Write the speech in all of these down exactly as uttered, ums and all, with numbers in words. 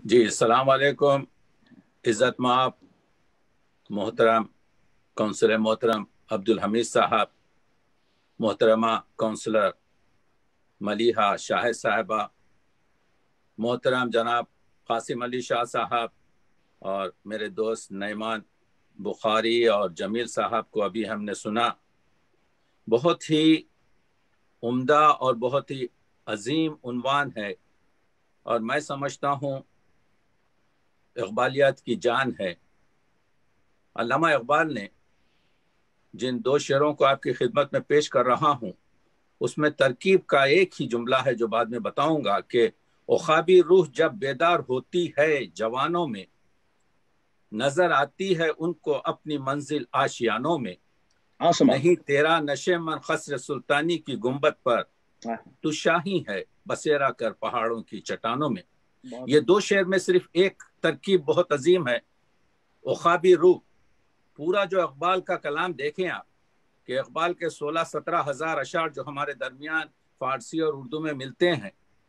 جی السلام علیکم. عزت مآب محترم کونسلر محترم عبدالحمید صاحب، محترمہ کونسلر ملیحہ شاہد صاحبہ، محترم جناب قاسم علی شاہ صاحب، اور میرے دوست نعمان بخاری اور جمیل صاحب کو ابھی ہم نے سنا. بہت ہی عمدہ اور بہت ہی عظیم عنوان ہے، اور میں سمجھتا ہوں اقبالیات کی جان ہے. علامہ اقبال نے جن دو شعروں کو آپ کی خدمت میں پیش کر رہا ہوں، اس میں ترکیب کا ایک ہی جملہ ہے جو بعد میں بتاؤں گا کہ اخابی روح جب بیدار ہوتی ہے جوانوں میں، نظر آتی ہے ان کو اپنی منزل آشیانوں میں. نہیں تیرا نشے من خسر سلطانی کی گنبد پر، تو شاہی ہے بسیرا کر پہاڑوں کی چٹانوں میں. یہ دو شعر میں صرف ایک ترکیب بہت عظیم ہے. اخابی روح، پورا جو اقبال کا کلام دیکھیں آپ، کہ اقبال کے سولہ سترہ ہزار اشعار جو ہمارے درمیان فارسی اور اردو میں ملتے ہیں،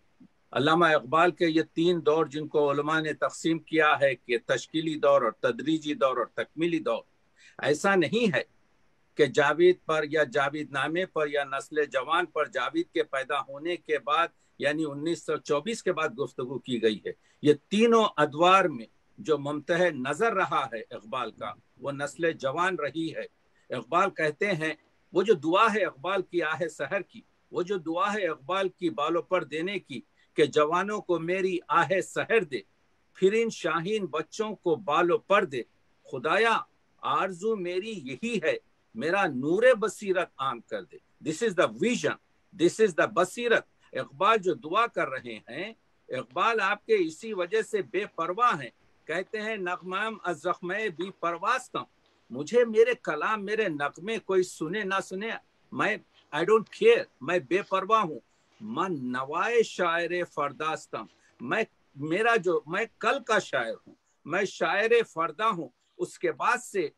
علامہ اقبال کے یہ تین دور جن کو علماء نے تقسیم کیا ہے کہ تشکیلی دور اور تدریجی دور اور تکمیلی دور، ایسا نہیں ہے کہ جاوید پر یا جاوید نامے پر یا نسل جوان پر جاوید کے پیدا ہونے کے بعد یعنی انیس سو چوبیس کے بعد گفتگو کی گئی ہے. یہ تینوں ادوار میں جو ممتحن نظر رہا ہے اقبال کا، وہ نسل جوان رہی ہے. اقبال کہتے ہیں وہ جو دعا ہے اقبال کی آہ سحر کی، وہ جو دعا ہے اقبال کی بالوں پر دینے کی کہ جوانوں کو میری آہ سحر دے، پھر ان شاہین بچوں کو بالوں پر دے. خدایا آرزو میری یہی ہے، میرا نور بصیرت عام کر دے. دس از دا ویژن، دس از دا بصیرت. اقبال جو دعا کر رہے ہیں، اقبال آپ کے اسی وجہ سے بے پرواہ ہیں. کہتے ہیں نغمام از زخمے بی پرواستم، مجھے میرے کلام میرے نغمے کوئی سنے نہ سنے، میں آئی ڈونٹ کیئر، میں بے پرواہ ہوں. من نوائے شاعر فرداستم، میں میرا جو میں کل کا شاعر ہوں، میں شاعر فردا ہوں. اس کے بعد سے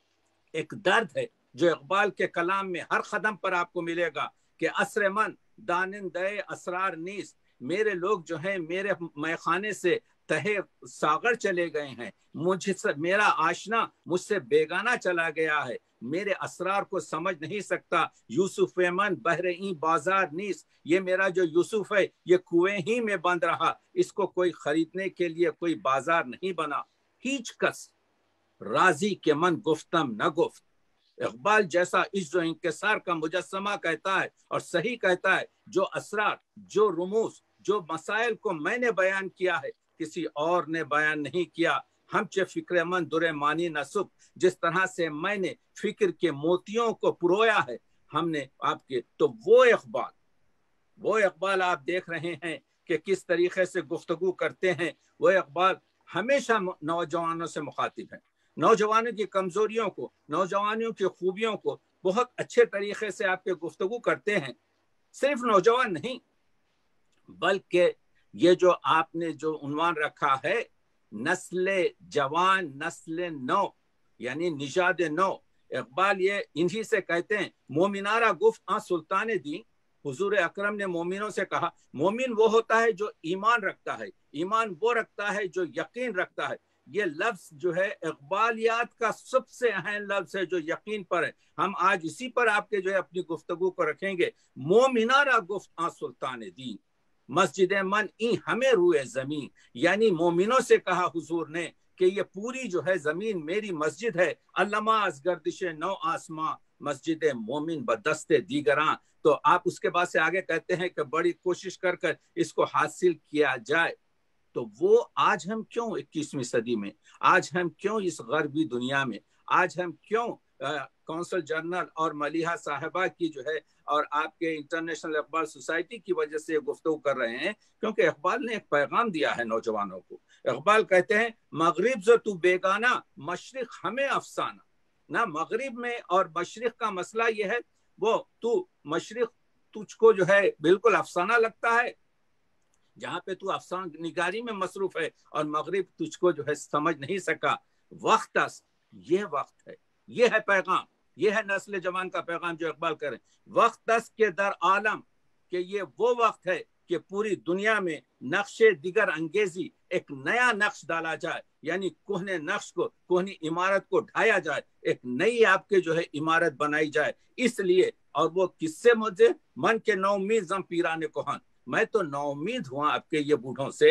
ایک درد ہے جو اقبال کے کلام میں ہر قدم پر آپ کو ملے گا کہ اسر من دانندے اسرار نیست، میرے لوگ جو ہیں میرے میخانے سے تہے ساغر چلے گئے ہیں، مجھ سے میرا آشنا مجھ سے بیگانہ چلا گیا ہے، میرے اسرار کو سمجھ نہیں سکتا. یوسف من بحر این بازار نیست، یہ میرا جو یوسف ہے یہ کنویں ہی میں بند رہا، اس کو کوئی خریدنے کے لیے کوئی بازار نہیں بنا. ہیچ کس راضی کے من گفتم نہ گفت. اقبال جیسا عجز و انکسار کا مجسمہ کہتا ہے اور صحیح کہتا ہے، جو اسرار، جو رموز، جو مسائل کو میں نے بیان کیا ہے کسی اور نے بیان نہیں کیا. ہم چے فکر من در مانی نصب، جس طرح سے میں نے فکر کے موتیوں کو پرویا ہے ہم نے آپ کے، تو وہ اقبال وہ اقبال آپ دیکھ رہے ہیں کہ کس طریقے سے گفتگو کرتے ہیں. وہ اقبال ہمیشہ نوجوانوں سے مخاطب ہیں، نوجوانوں کی کمزوریوں کو، نوجوانوں کی خوبیوں کو بہت اچھے طریقے سے آپ کے گفتگو کرتے ہیں. صرف نوجوان نہیں، بلکہ یہ جو آپ نے جو عنوان رکھا ہے نسل جوان نسل نو، یعنی نژاد نو. اقبال یہ انہی سے کہتے ہیں مومنارا گفت آن سلطان دین. حضور اکرم نے مومنوں سے کہا مومن وہ ہوتا ہے جو ایمان رکھتا ہے، ایمان وہ رکھتا ہے جو یقین رکھتا ہے. یہ لفظ جو ہے اقبالیات کا سب سے اہم لفظ ہے جو یقین پر ہے. ہم آج اسی پر آپ کے جو ہے اپنی گفتگو کو رکھیں گے. مومنارا گفت آن سلطان دین، مسجد من این ہمیں روئے زمین، یعنی مومنوں سے کہا حضور نے کہ یہ پوری جو ہے زمین میری مسجد ہے. علامہ از گردش نو آسماں مسجد مومن بدست دیگراں. تو آپ اس کے بعد سے آگے کہتے ہیں کہ بڑی کوشش کر کر اس کو حاصل کیا جائے. تو وہ آج ہم کیوں اکیسویں صدی میں، آج ہم کیوں اس غربی دنیا میں، آج ہم کیوں کونسل جنرل اور ملیحہ صاحبہ کی جو ہے اور آپ کے انٹرنیشنل اقبال سوسائٹی کی وجہ سے گفتگو کر رہے ہیں؟ کیونکہ اقبال نے ایک پیغام دیا ہے نوجوانوں کو. اقبال کہتے ہیں مغرب سے تو بیگانہ، مشرق ہمیں افسانہ. نہ مغرب میں اور مشرق کا مسئلہ یہ ہے، وہ تو مشرق تجھ کو جو ہے بالکل افسانہ لگتا ہے، جہاں پہ تو افسانہ نگاری میں مصروف ہے، اور مغرب تجھ کو جو ہے سمجھ نہیں سکا. وقت اس یہ وقت ہے، یہ ہے پیغام، یہ ہے نسل جوان کا پیغام جو اقبال کریں. وقت اس کے در عالم، کہ یہ وہ وقت ہے کہ پوری دنیا میں نقشے دیگر انگیزی ایک نیا نقش ڈالا جائے، یعنی کوہنے نقش کو، کوہنی عمارت کو ڈھایا جائے، ایک نئی آپ کے جو ہے عمارت بنائی جائے. اس لیے، اور وہ کس سے مجھے من کے نو امید زم پیرانے کوہن، میں تو نو امید ہوا آپ کے یہ بوڑھوں سے.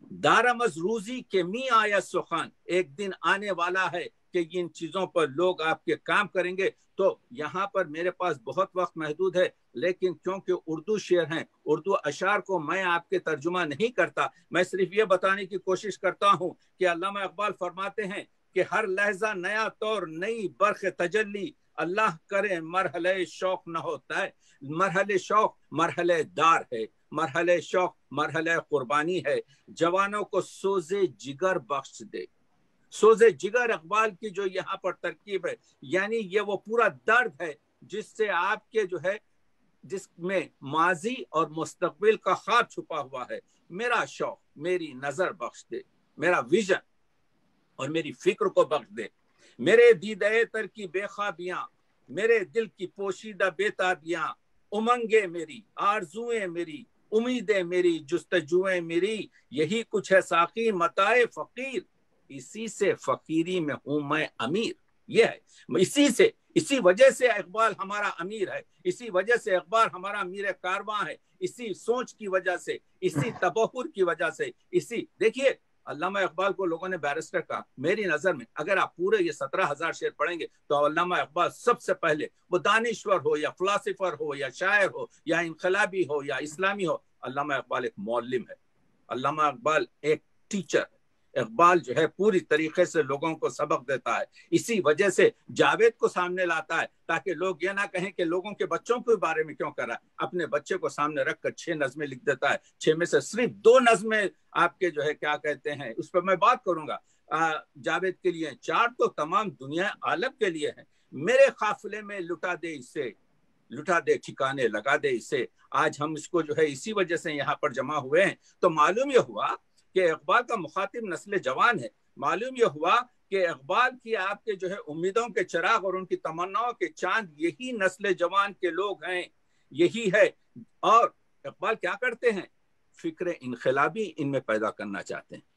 دارمز روزی کے می آیا سخن، ایک دن آنے والا ہے کہ ان چیزوں پر لوگ آپ کے کام کریں گے. تو یہاں پر میرے پاس بہت وقت محدود ہے، لیکن کیونکہ اردو شعر ہیں، اردو اشعار کو میں آپ کے ترجمہ نہیں کرتا، میں صرف یہ بتانے کی کوشش کرتا ہوں کہ علامہ اقبال فرماتے ہیں کہ ہر لہجہ نیا طور، نئی برق تجلی، اللہ کرے مرحلہ شوق نہ ہوتا ہے. مرحلہ شوق مرحلہ دار ہے، مرحلہ شوق مرحلہ قربانی ہے. جوانوں کو سوزے جگر بخش دے. سوزے جگر اقبال کی جو یہاں پر ترکیب ہے، یعنی یہ وہ پورا درد ہے جس سے آپ کے جو ہے، جس میں ماضی اور مستقبل کا خواب چھپا ہوا ہے. میرا شوق میری نظر بخش دے، میرا ویژن اور میری فکر کو بخش دے. میرے دیدے تر کی بے خوابیاں، میرے دل کی پوشیدہ بے تابیاں، امنگیں میری، آرزوئیں میری، امیدیں میری، جستجوئیں میری، یہی کچھ ہے ساقی متاع فقیر، اسی سے فقیری میں ہوں میں امیر. یہ ہے، اسی سے، اسی وجہ سے اقبال ہمارا امیر ہے، اسی وجہ سے اقبال ہمارا امیر کارواں ہے، اسی سوچ کی وجہ سے، اسی تبحر کی وجہ سے. اسی دیکھیے، علامہ اقبال کو لوگوں نے بیرسٹر کہا. میری نظر میں اگر آپ پورے یہ سترہ ہزار شعر پڑھیں گے تو علامہ اقبال سب سے پہلے، وہ دانشور ہو یا فلاسفر ہو یا شاعر ہو یا انقلابی ہو یا اسلامی ہو، علامہ اقبال ایک معلم ہے، علامہ اقبال ایک ٹیچر ہے. اقبال جو ہے پوری طریقے سے لوگوں کو سبق دیتا ہے. اسی وجہ سے جاوید کو سامنے لاتا ہے تاکہ لوگ یہ نہ کہیں کہ لوگوں کے بچوں کے بارے میں کیوں کر رہا ہے. اپنے بچے کو سامنے رکھ کر چھ نظمیں لکھ دیتا ہے. چھ میں سے صرف دو نظمیں آپ کے جو ہے کیا کہتے ہیں، اس پر میں بات کروں گا، جاوید کے لیے. چار تو تمام دنیا عالم کے لیے ہیں. میرے قافلے میں لٹا دے اسے، لٹا دے ٹھکانے لگا دے اسے. آج ہم اس کو جو ہے اسی وجہ سے یہاں پر جمع ہوئے ہیں. تو معلوم یہ ہوا کہ اقبال کا مخاطب نسل جوان ہے. معلوم یہ ہوا کہ اقبال کی آپ کے جو ہے امیدوں کے چراغ اور ان کی تمناؤں کے چاند یہی نسل جوان کے لوگ ہیں، یہی ہے. اور اقبال کیا کرتے ہیں؟ فکر انقلابی ان میں پیدا کرنا چاہتے ہیں.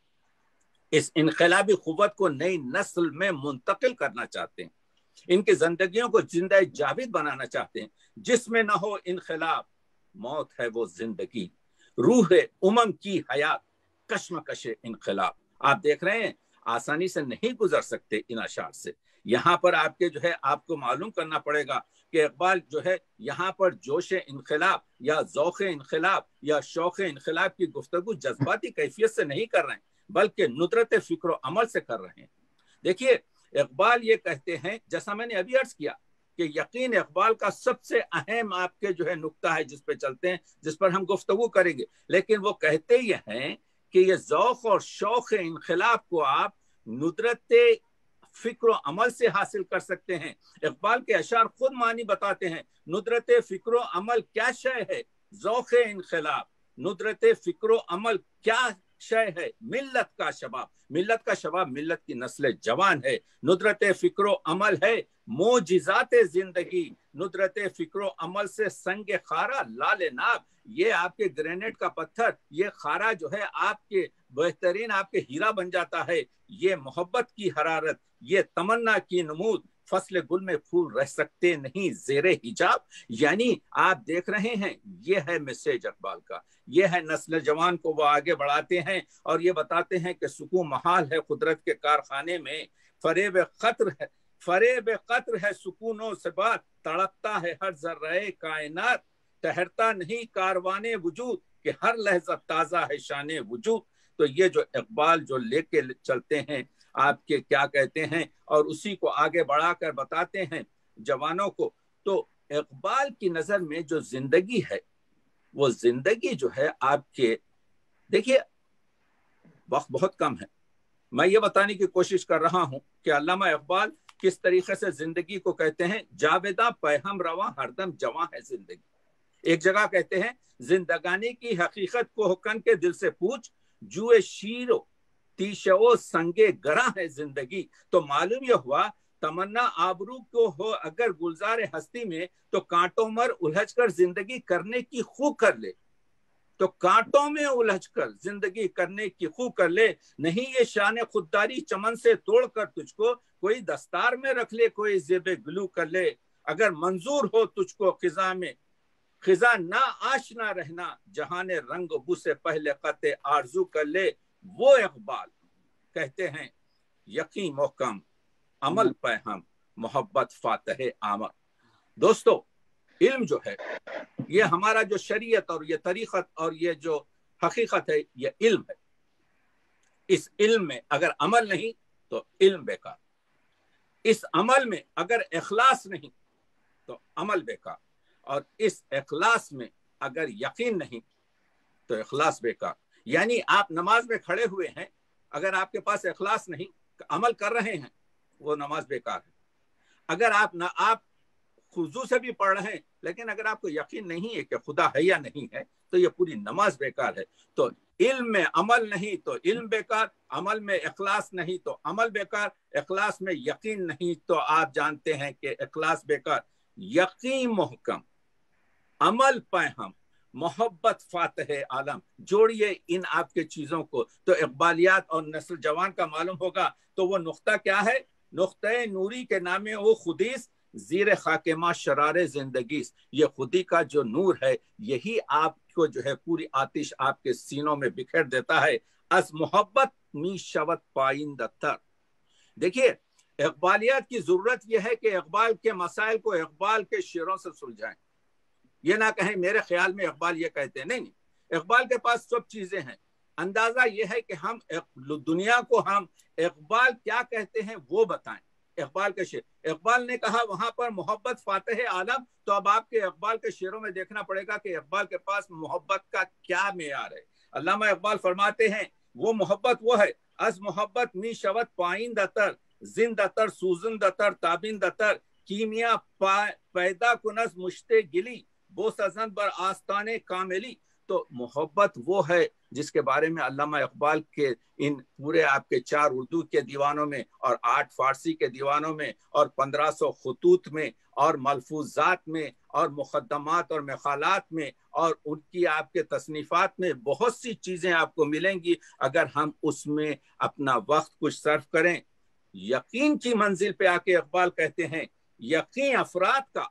اس انقلابی قوت کو نئی نسل میں منتقل کرنا چاہتے ہیں. ان کی زندگیوں کو زندہ جاوید بنانا چاہتے ہیں. جس میں نہ ہو انقلاب، موت ہے وہ زندگی، روح امم کی حیات، کشمکش انقلاب. آپ دیکھ رہے ہیں آسانی سے نہیں گزر سکتے ان اشعار سے. یہاں پر آپ کے جو ہے آپ کو معلوم کرنا پڑے گا کہ اقبال جو ہے یہاں پر جوش انقلاب یا ذوق انقلاب یا شوق انقلاب کی گفتگو جذباتی کیفیت سے نہیں کر رہے ہیں، بلکہ ندرت فکر و عمل سے کر رہے ہیں. دیکھیے، اقبال یہ کہتے ہیں، جیسا میں نے ابھی عرض کیا کہ یقین اقبال کا سب سے اہم آپ کے جو ہے نقطہ ہے جس پہ چلتے ہیں، جس پر ہم گفتگو کریں گے. لیکن وہ کہتے یہ ہیں کہ یہ ذوق اور شوق انقلاب کو آپ ندرت فکر و عمل سے حاصل کر سکتے ہیں. اقبال کے اشعار خود معنی بتاتے ہیں. ندرت فکر و عمل کیا شے ہے؟ ذوق انقلاب. ندرت فکر و عمل کیا شے ہے؟ ملت کا شباب. ملت کا شباب ملت کی نسل جوان ہے. ندرت فکر و عمل ہے معجزات زندگی. ندرت فکر و عمل سے سنگ خارا لال ناب. یہ آپ کے گرینیٹ کا پتھر، یہ خارا جو ہے آپ کے بہترین آپ کے ہیرا بن جاتا ہے. یہ محبت کی حرارت، یہ تمنا کی نمود. فصل گل میں پھول رہ سکتے نہیں زیر حجاب. یعنی آپ دیکھ رہے ہیں، یہ ہے میسیج اقبال کا. یہ ہے نسل جوان کو وہ آگے بڑھاتے ہیں اور یہ بتاتے ہیں کہ سکون محال ہے قدرت کے کارخانے میں. فریب قطر ہے، فریب قطر ہے سکونوں سے بات. تڑپتا ہے ہر ذرہ کائنات، ٹہرتا نہیں کاروان وجود، کہ ہر لحظہ تازہ ہے شان وجود. تو یہ جو اقبال جو لے کے چلتے ہیں آپ کے کیا کہتے ہیں، اور اسی کو آگے بڑھا کر بتاتے ہیں جوانوں کو. تو اقبال کی نظر میں جو زندگی ہے، وہ زندگی جو ہے آپ کے، دیکھیے وقت بہت کم ہے. میں یہ بتانے کی کوشش کر رہا ہوں کہ علامہ اقبال کس طریقے سے زندگی کو کہتے ہیں. جاویداں پیہم رواں ہردم جواں ہے زندگی. ایک جگہ کہتے ہیں زندگانی کی حقیقت کو حکم کے دل سے پوچھ، جوئے شیر و تیشو سنگے گراں ہے زندگی. تو معلوم یہ ہوا تمنا آبرو کو ہو اگر گلزار ہستی میں، تو کانٹوں مر الجھ کر زندگی کرنے کی خو کر لے. تو کانٹوں میں الجھ کر زندگی کرنے کی خو کر لے، نہیں یہ شان خودداری چمن سے توڑ کر تجھ کو کوئی دستار میں رکھ لے، کوئی زیب گلو کر لے، اگر منظور ہو تجھ کو خزاں میں خزاں نہ آشنا رہنا، جہان رنگ بو سے پہلے قطع آرزو کر لے۔ وہ اقبال کہتے ہیں یقین محکم عمل پہ ہم محبت فاتح آمد۔ دوستو علم جو ہے یہ ہمارا جو شریعت اور یہ طریقت اور یہ جو حقیقت ہے یہ علم ہے، اس علم میں اگر عمل نہیں تو علم بیکار، اس عمل میں اگر اخلاص نہیں تو عمل بیکار، اور اس اخلاص میں اگر یقین نہیں تو اخلاص بیکار۔ یعنی آپ نماز میں کھڑے ہوئے ہیں، اگر آپ کے پاس اخلاص نہیں، عمل کر رہے ہیں، وہ نماز بیکار ہے۔ اگر آپ نہ آپ خضوع سے بھی پڑھ رہے ہیں لیکن اگر آپ کو یقین نہیں ہے کہ خدا ہے یا نہیں ہے تو یہ پوری نماز بیکار ہے۔ تو علم میں عمل نہیں تو علم بیکار، عمل میں اخلاص نہیں تو عمل بیکار، اخلاص میں یقین نہیں تو آپ جانتے ہیں کہ اخلاص بیکار۔ یقین محکم عمل پہ ہم محبت فاتح عالم، جوڑیے ان آپ کے چیزوں کو تو اقبالیات اور نسل جوان کا معلوم ہوگا۔ تو وہ نقطہ کیا ہے؟ نقطۂ نوری کے نام وہ خودیس، زیر خاک ما شرار زندگی، یہ خودی کا جو نور ہے یہی آپ کو جو ہے پوری آتش آپ کے سینوں میں بکھیر دیتا ہے۔ از محبت می شوت پائند تر۔ دیکھیے اقبالیات کی ضرورت یہ ہے کہ اقبال کے مسائل کو اقبال کے شعروں سے سلجھائیں، یہ نہ کہیں میرے خیال میں اقبال یہ کہتے ہیں، نہیں نہیں، اقبال کے پاس سب چیزیں ہیں۔ اندازہ یہ ہے کہ ہم دنیا کو ہم اقبال کیا کہتے ہیں وہ بتائیں۔ اقبال کے شعر، اقبال نے کہا وہاں پر محبت فاتح عالم، تو اب آپ کے اقبال کے شعروں میں دیکھنا پڑے گا کہ اقبال کے پاس محبت کا کیا معیار ہے۔ علامہ اقبال فرماتے ہیں وہ محبت وہ ہے، از محبت می شوت پائند تر، زند تر سوزند تر تابند تر، کیمیا پیدا کنز مشتے گلی، بو سزند بر آستانے کاملی۔ تو محبت وہ ہے جس کے بارے میں علامہ اقبال کے ان پورے آپ کے چار اردو کے دیوانوں میں اور آٹھ فارسی کے دیوانوں میں اور پندرہ سو خطوط میں اور ملفوظات میں اور مقدمات اور مقالات میں اور ان کی آپ کے تصنیفات میں بہت سی چیزیں آپ کو ملیں گی اگر ہم اس میں اپنا وقت کچھ صرف کریں۔ یقین کی منزل پہ آ کے اقبال کہتے ہیں یقین افراد کا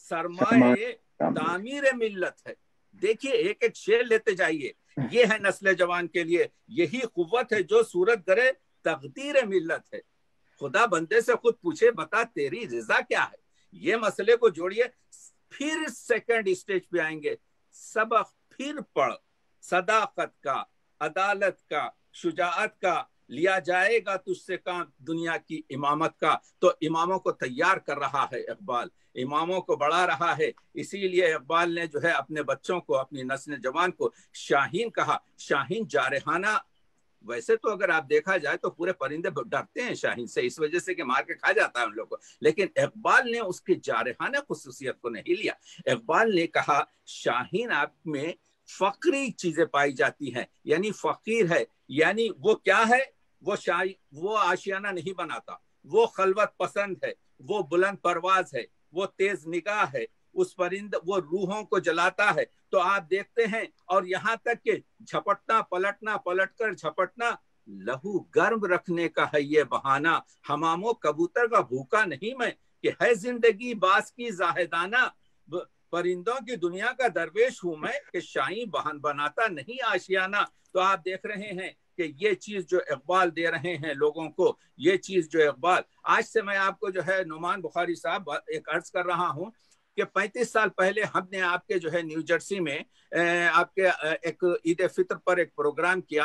سرمایہ تعمیر ملت ہے۔ دیکھیے ایک ایک شعر لیتے جائیے، یہ ہے نسل جوان کے لیے، یہی قوت ہے جو صورت کرے تقدیر ملت ہے۔ خدا بندے سے خود پوچھے بتا تیری رضا کیا ہے، یہ مسئلے کو جوڑیے، پھر سیکنڈ اسٹیج پہ آئیں گے، سبق پھر پڑھ، صداقت کا، عدالت کا، شجاعت کا، لیا جائے گا تجھ سے کام دنیا کی امامت کا۔ تو اماموں کو تیار کر رہا ہے اقبال، اماموں کو بڑھا رہا ہے۔ اسی لیے اقبال نے جو ہے اپنے بچوں کو، اپنی نسل جوان کو شاہین کہا۔ شاہین جارحانہ، ویسے تو اگر آپ دیکھا جائے تو پورے پرندے ڈرتے ہیں شاہین سے، اس وجہ سے کہ مار کے کھا جاتا ہے ان لوگوں کو، لیکن اقبال نے اس کی جارحانہ خصوصیت کو نہیں لیا۔ اقبال نے کہا شاہین آپ میں فقری چیزیں پائی جاتی ہیں، یعنی فقیر ہے، یعنی وہ کیا ہے، وہ شاہین وہ آشیانہ نہیں بناتا، وہ خلوت پسند ہے، وہ بلند پرواز ہے، وہ تیز نگاہ ہے، اس پرند وہ روحوں کو جلاتا ہے۔ تو آپ دیکھتے ہیں، اور یہاں تک کہ جھپٹنا پلٹنا پلٹ کر جھپٹنا لہو گرم رکھنے کا ہے یہ بہانہ، حماموں کبوتر کا بھوکا نہیں میں کہ ہے زندگی باز کی زاہدانہ، پرندوں کی دنیا کا درویش ہوں میں کہ شاہین بہن بناتا نہیں آشیانہ۔ تو آپ دیکھ رہے ہیں کہ یہ چیز جو اقبال دے رہے ہیں لوگوں کو، یہ چیز جو اقبال، آج سے میں آپ کو جو ہے نعمان بخاری صاحب ایک عرض کر رہا ہوں کہ پینتیس سال پہلے ہم نے آپ کے جو ہے نیو جرسی میں آپ کے ایک عید فطر پر ایک پروگرام کیا،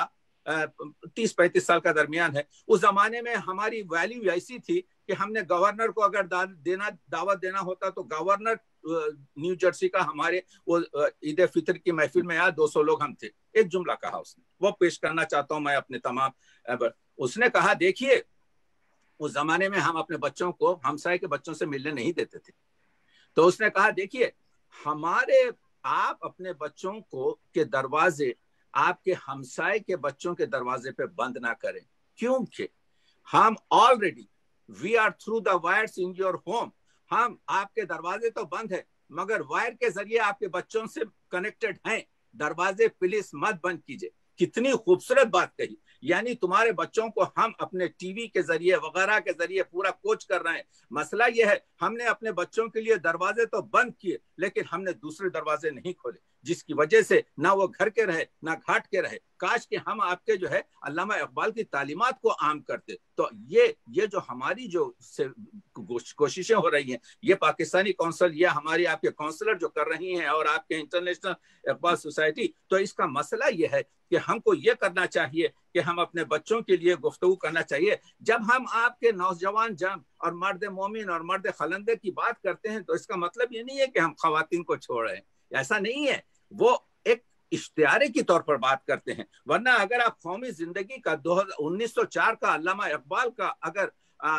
تیس پینتیس سال کا درمیان ہے۔ اس زمانے میں ہماری ویلیو ایسی تھی کہ ہم نے گورنر کو اگر دینا دعوت دینا ہوتا تو گورنر نیو جرسی کا ہمارے وہ عید فطر کی محفل میں آیا، دو سو لوگ ہم تھے۔ ایک جملہ کہا اس نے، وہ پیش کرنا چاہتا ہوں میں اپنے تمام، اس نے کہا دیکھیے اس زمانے میں ہم اپنے بچوں کو ہمسائے کے بچوں سے ملنے نہیں دیتے تھے، تو اس نے کہا دیکھیے ہمارے آپ اپنے بچوں کو کے دروازے آپ کے ہمسائے کے بچوں کے دروازے پہ بند نہ کریں، کیونکہ ہم already we are through the virus in your home, ہم آپ کے دروازے تو بند ہے مگر وائر کے ذریعے آپ کے بچوں سے کنیکٹڈ ہیں۔ دروازے پلیز مت بند کیجئے. کتنی خوبصورت بات کہی. یعنی تمہارے بچوں کو ہم اپنے ٹی وی کے ذریعے وغیرہ کے ذریعے پورا کوچ کر رہے ہیں. مسئلہ یہ ہے ہم نے اپنے بچوں کے لیے دروازے تو بند کیے لیکن ہم نے دوسرے دروازے نہیں کھولے, جس کی وجہ سے نہ وہ گھر کے رہے نہ گھاٹ کے رہے. کاش کہ ہم آپ کے جو ہے علامہ اقبال کی تعلیمات کو عام کرتے. تو یہ یہ جو ہماری جو کوششیں ہو رہی ہیں, یہ پاکستانی کونسل یا ہماری آپ کے کونسلر جو کر رہی ہیں اور آپ کے انٹرنیشنل اقبال سوسائٹی, تو اس کا مسئلہ یہ ہے کہ ہم کو یہ کرنا چاہیے کہ ہم اپنے بچوں کے لیے گفتگو کرنا چاہیے. جب ہم آپ کے نوجوان جم اور مرد مومن اور مرد خلندے کی بات کرتے ہیں تو اس کا مطلب یہ نہیں ہے کہ ہم خواتین کو چھوڑ رہے ہیں, ایسا نہیں ہے. وہ ایک اشتہارے کی طور پر بات کرتے ہیں. ورنہ اگر آپ قومی زندگی کا دو ہزار انیس سو چار کا علامہ اقبال کا اگر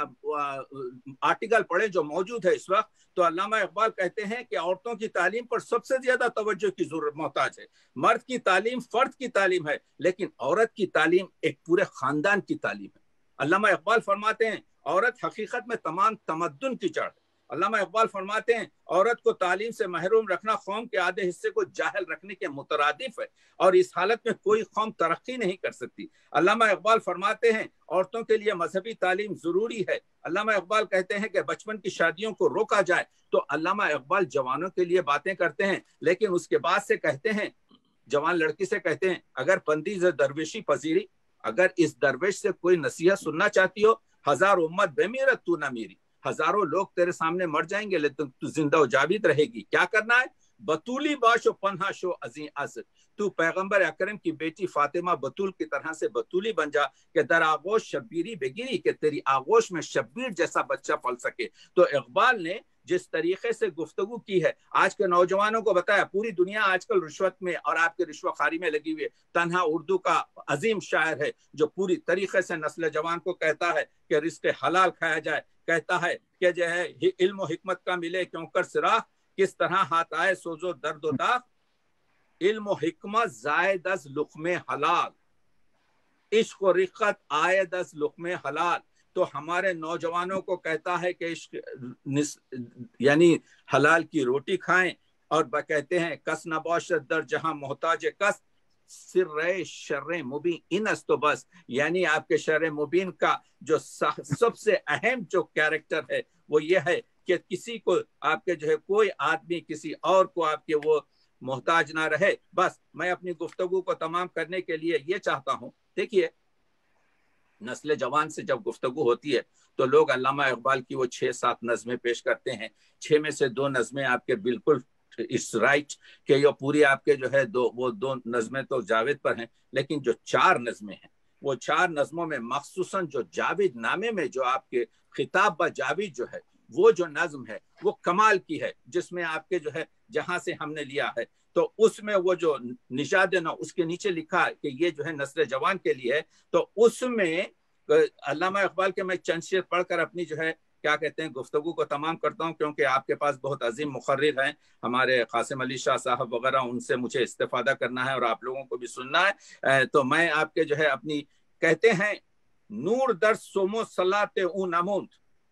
آرٹیکل پڑھیں جو موجود ہے اس وقت, تو علامہ اقبال کہتے ہیں کہ عورتوں کی تعلیم پر سب سے زیادہ توجہ کی ضرورت محتاج ہے. مرد کی تعلیم فرد کی تعلیم ہے لیکن عورت کی تعلیم ایک پورے خاندان کی تعلیم ہے. علامہ اقبال فرماتے ہیں عورت حقیقت میں تمام تمدن کی جڑ ہے. علامہ اقبال فرماتے ہیں عورت کو تعلیم سے محروم رکھنا قوم کے آدھے حصے کو جاہل رکھنے کے مترادف ہے اور اس حالت میں کوئی قوم ترقی نہیں کر سکتی. علامہ اقبال فرماتے ہیں عورتوں کے لیے مذہبی تعلیم ضروری ہے. علامہ اقبال کہتے ہیں کہ بچپن کی شادیوں کو روکا جائے. تو علامہ اقبال جوانوں کے لیے باتیں کرتے ہیں لیکن اس کے بعد سے کہتے ہیں, جوان لڑکی سے کہتے ہیں اگر بندیز درویشی پذیری, اگر اس درویش سے کوئی نصیحت سننا چاہتی ہو, ہزار امت بے میرت تو نہ میری, ہزاروں لوگ تیرے سامنے مر جائیں گے لیکن تو زندہ و جاوید رہے گی. کیا کرنا ہے؟ بطولی باش و پنہا شو عظیم از, تو پیغمبر اکرم کی بیٹی فاطمہ بطول کی طرح سے بطولی بن جا کہ در آغوش شبیری بگیری, کہ تیری آغوش میں شبیر جیسا بچہ پل سکے. تو اقبال نے جس طریقے سے گفتگو کی ہے, آج کے نوجوانوں کو بتایا پوری دنیا آج کل رشوت میں اور آپ کے رشوت خواری میں لگی ہوئی ہے. تنہا اردو کا عظیم شاعر ہے جو پوری طریقے سے نسل جوان کو کہتا ہے کہ رزق حلال کھایا جائے, کہتا ہے کہ جو ہے علم و حکمت کا ملے کیوں کر سراغ, کس طرح ہاتھ آئے سوزو درد و داغ, علم و حکمت زائد از لقمے حلال, عشق و رقت آئد از لقمے حلال. تو ہمارے نوجوانوں کو کہتا ہے کہ عشق یعنی حلال کی روٹی کھائیں, اور کہتے ہیں کس نباشت در جہاں محتاج کس, سر شر مبین ان است و بس. یعنی آپ کے شر مبین کا جو سب سے اہم جو کیریکٹر ہے وہ یہ ہے کہ کسی کو آپ کے جو ہے کوئی آدمی کسی اور کو آپ کے وہ محتاج نہ رہے. بس میں اپنی گفتگو کو تمام کرنے کے لیے یہ چاہتا ہوں, دیکھیے نسل جوان سے جب گفتگو ہوتی ہے تو لوگ علامہ اقبال کی وہ چھ سات نظمیں پیش کرتے ہیں. چھ میں سے دو نظمیں آپ کے بالکل اٹس رائٹ کہ یہ پوری آپ کے جو ہے دو وہ دو نظمیں تو جاوید پر ہیں, لیکن جو چار نظمیں ہیں وہ چار نظموں میں مخصوصاً جو جاوید نامے میں جو آپ کے خطاب با جاوید جو ہے وہ جو نظم ہے وہ کمال کی ہے, جس میں آپ کے جو ہے جہاں سے ہم نے لیا ہے تو اس میں وہ جو نشاد نو اس کے نیچے لکھا کہ یہ جو ہے نسل جوان کے لیے ہے. تو اس میں علامہ اقبال کے میں چند شعر پڑھ کر اپنی جو ہے کیا کہتے ہیں گفتگو کو تمام کرتا ہوں, کیونکہ آپ کے پاس بہت عظیم مقرر ہیں ہمارے قاسم علی شاہ صاحب وغیرہ, ان سے مجھے استفادہ کرنا ہے اور آپ لوگوں کو بھی سننا ہے. تو میں آپ کے جو ہے اپنی کہتے ہیں نور در سومو صلاۃ او نموند,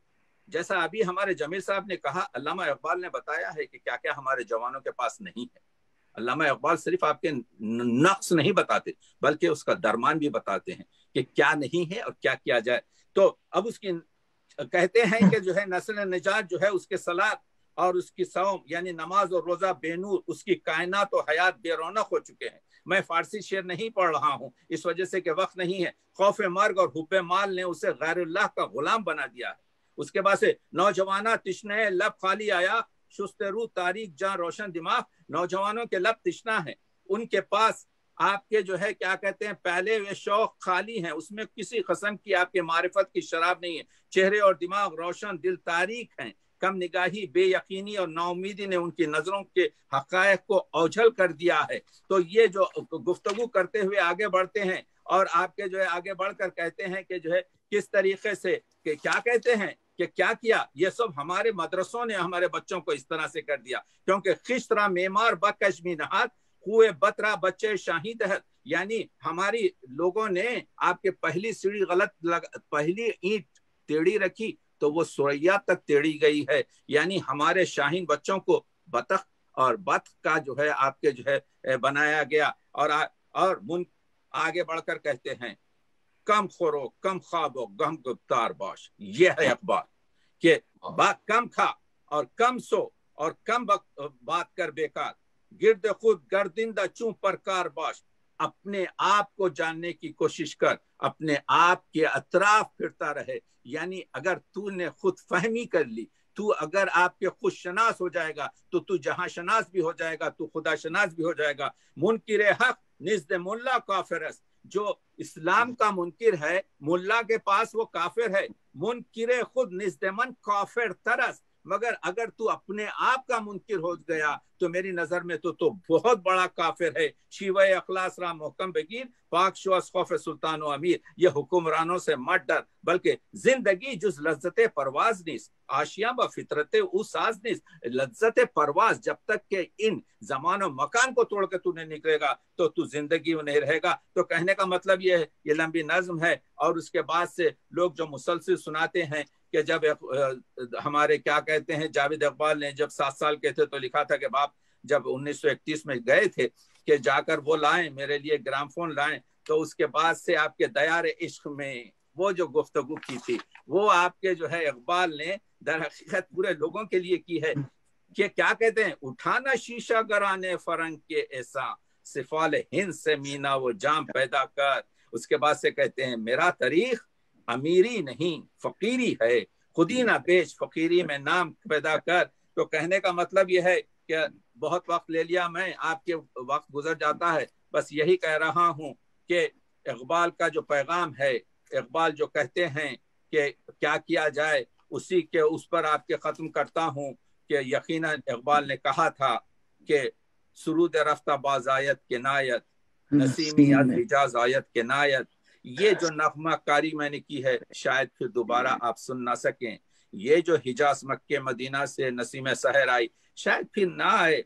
جیسا ابھی ہمارے جمیل صاحب نے کہا علامہ اقبال نے بتایا ہے کہ کیا کیا ہمارے جوانوں کے پاس نہیں ہے. علامہ اقبال صرف آپ کے نقص نہیں بتاتے بلکہ اس کا درمان بھی بتاتے ہیں کہ کیا نہیں ہے اور کیا کیا جائے. تو اب اس کی کہتے ہیں کہ جو ہے نسل نجات جو ہے اس کے صلاۃ اور اس کی صوم یعنی نماز اور روزہ بے نور, اس کی کائنات و حیات بے رونق ہو چکے ہیں. میں فارسی شعر نہیں پڑھ رہا ہوں اس وجہ سے کہ وقت نہیں ہے. خوف مرگ اور حب مال نے اسے غیر اللہ کا غلام بنا دیا ہے. اس کے بعد سے نوجوانہ تشنہ لب خالی آیا, شست رو تاریک جاں روشن دماغ. نوجوانوں کے لب تشنا ہیں, ان کے پاس آپ کے جو ہے کیا کہتے ہیں پہلے وہ شوق خالی ہیں, اس میں کسی قسم کی آپ کے معرفت کی شراب نہیں ہے. چہرے اور دماغ روشن, دل تاریک ہیں. کم نگاہی, بے یقینی اور نا امیدی نے ان کی نظروں کے حقائق کو اوجھل کر دیا ہے. تو یہ جو گفتگو کرتے ہوئے آگے بڑھتے ہیں اور آپ کے جو ہے آگے بڑھ کر کہتے ہیں کہ جو ہے کس طریقے سے کہ کیا کہتے ہیں کہ کیا کیا, یہ سب ہمارے مدرسوں نے ہمارے بچوں کو اس طرح سے کر دیا. کیونکہ خشترا معمار بکشمی نہاد ہوئے بترا بچے شاہی تحت, یعنی ہماری لوگوں نے آپ کے پہلی سیڑھی غلط لگ, پہلی اینٹ ٹیڑھی رکھی تو وہ سریا تک ٹیڑھی گئی ہے. یعنی ہمارے شاہین بچوں کو بطخ اور بط کا جو ہے آپ کے جو ہے بنایا گیا، اور اور من آگے بڑھ کر کہتے ہیں کم خورو کم خوابو گم گفتار باش. یہ ہے اقبال کہ بات کم کھا اور کم سو اور کم بات کر بیکار، گرد خود گردندہ چوں پرکار باش. اپنے آپ کو جاننے کی کوشش کر، اپنے آپ کے اطراف پھرتا رہے. یعنی اگر تو نے خود فہمی کر لی، تو اگر آپ کے خود شناس ہو جائے گا تو تو جہاں شناس بھی ہو جائے گا، تو خدا شناس بھی ہو جائے گا. منکر حق نزد ملا کافر است. جو اسلام کا منکر ہے ملا کے پاس وہ کافر ہے. منکر خود نزد من کافر ترست. مگر اگر تو اپنے آپ کا منکر ہو گیا تو میری نظر میں تو تو بہت بڑا کافر ہے. شیوہ اخلاص را محکم بگیر، پاک شو از خوف سلطان و امیر. یہ حکمرانوں سے مت ڈر، بلکہ زندگی جز لذت پرواز نیست، آشیاں با فطرت او ساز نیست. لذت پرواز جب تک کہ ان زمان و مکان کو توڑ کے تو نہیں نکلے گا تو تو زندگی میں نہیں رہے گا. تو کہنے کا مطلب یہ ہے، یہ لمبی نظم ہے. اور اس کے بعد سے لوگ جو مسلسل سناتے ہیں کہ جب ہمارے کیا کہتے ہیں جاوید اقبال نے جب سات سال کے تھے تو لکھا تھا کہ باپ جب انیس سو اکتیس میں گئے تھے کہ جا کر وہ لائیں میرے لیے گرام فون لائیں، تو اس کے بعد سے آپ کے دیار عشق میں وہ جو گفتگو کی تھی وہ آپ کے جو ہے اقبال نے در حقیقت پورے لوگوں کے لیے کی ہے. کہ کیا کہتے ہیں، اٹھانا شیشہ گرانے فرنگ کے ایسا، سفال ہند سے مینا وہ جام پیدا کر. اس کے بعد سے کہتے ہیں میرا تاریخ امیری نہیں فقیری ہے، خودی نہ بیچ فقیری میں نام پیدا کر. تو کہنے کا مطلب یہ ہے کہ بہت وقت لے لیا میں، آپ کے وقت گزر جاتا ہے. بس یہی کہہ رہا ہوں کہ اقبال کا جو پیغام ہے، اقبال جو کہتے ہیں کہ کیا کیا جائے، اسی کے اس پر آپ کے ختم کرتا ہوں کہ یقیناً اقبال نے کہا تھا کہ سرود رفتہ باز آیت کنایت، نسیمی از حجاز آیت کنایت. یہ جو نغمہ کاری میں نے کی ہے شاید پھر دوبارہ آپ سن نہ سکیں. یہ جو حجاز مکہ مدینہ سے نسیم سحر آئی شاید پھر نہ آئے.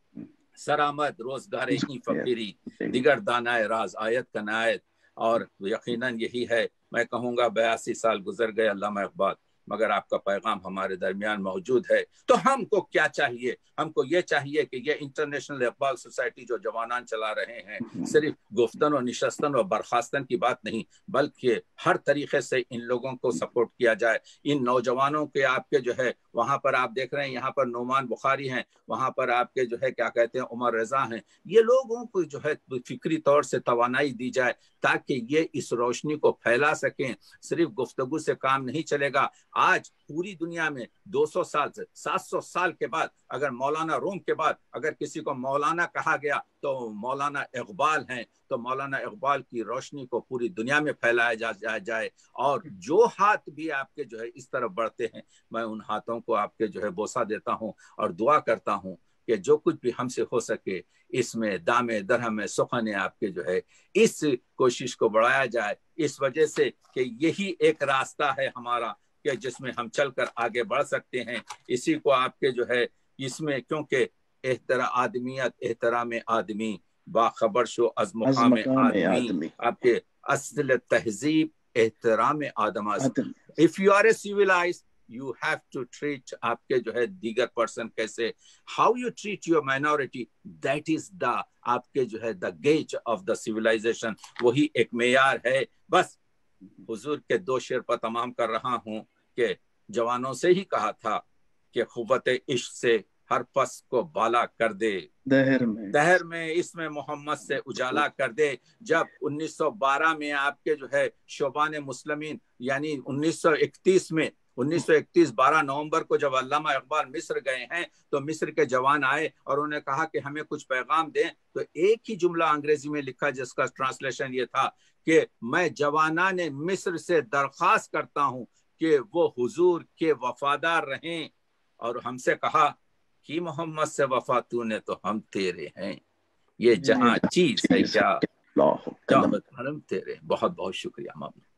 سرآمد روزگار ہی فقیری، دیگر دانائے راز آیت کنایت. اور یقیناً یہی ہے. میں کہوں گا بیاسی سال گزر گئے علامہ اقبال، مگر آپ کا پیغام ہمارے درمیان موجود ہے. تو ہم کو کیا چاہیے؟ ہم کو یہ چاہیے کہ یہ انٹرنیشنل اقبال سوسائٹی جو جوانان چلا رہے ہیں، صرف گفتن و نشستن و برخاستن کی بات نہیں، بلکہ ہر طریقے سے ان لوگوں کو سپورٹ کیا جائے. ان نوجوانوں کے آپ کے جو ہے وہاں پر آپ دیکھ رہے ہیں، یہاں پر نعمان بخاری ہیں، وہاں پر آپ کے جو ہے کیا کہتے ہیں عمر رضا ہیں. یہ لوگوں کو جو ہے فکری طور سے توانائی دی جائے تاکہ یہ اس روشنی کو پھیلا سکیں. صرف گفتگو سے کام نہیں چلے گا. آج پوری دنیا میں دو سو سال سے سات سو سال کے بعد اگر مولانا روم کے بعد اگر کسی کو مولانا کہا گیا تو مولانا اقبال ہیں. تو مولانا اقبال کی روشنی کو پوری دنیا میں پھیلایا جا جائے. اور جو ہاتھ بھی آپ کے جو ہے اس طرف بڑھتے ہیں، میں ان ہاتھوں کو آپ کے جو ہے بوسہ دیتا ہوں اور دعا کرتا ہوں کہ جو کچھ بھی ہم سے ہو سکے اس میں دام درہم سخن آپ کے جو ہے اس کوشش کو بڑھایا جائے. اس وجہ سے کہ یہی ایک راستہ ہے ہمارا کہ جس میں ہم چل کر آگے بڑھ سکتے ہیں. اسی کو آپ کے جو ہے اس میں کیونکہ احترام آدمیت احترام آدمی باخبر شو از مقام آدمی، آپ کے اصل تہذیب احترام آدم است. If you are a civilized you have to treat آپ کے جو ہے دیگر پرسن کیسے، how you treat your minority, that is the آپ کے جو ہے the gauge of the civilization. وہی ایک معیار ہے. بس حضور کے دو شعر پر تمام کر رہا ہوں کہ جوانوں سے ہی کہا تھا کہ قوت عشق سے ہر پس کو بالا کر دے، دہر میں دہر میں اس میں محمد سے اجالا کر دے. جب انیس سو بارہ میں آپ کے جو ہے شعبان مسلمین یعنی انیس سو اکتیس میں انیس سو اکتیس بارہ نومبر کو جب علامہ اقبال مصر گئے ہیں تو مصر کے جوان آئے اور انہوں نے کہا کہ ہمیں کچھ پیغام دیں. تو ایک ہی جملہ انگریزی میں لکھا جس کا ٹرانسلیشن یہ تھا کہ میں جوانان مصر سے درخواست کرتا ہوں کہ وہ حضور کے وفادار رہیں. اور ہم سے کہا کہ محمد سے وفا تو نے تو ہم تیرے ہیں. یہ جہاں چیز ہے کیا ہم تیرے. بہت بہت شکریہ ممنون.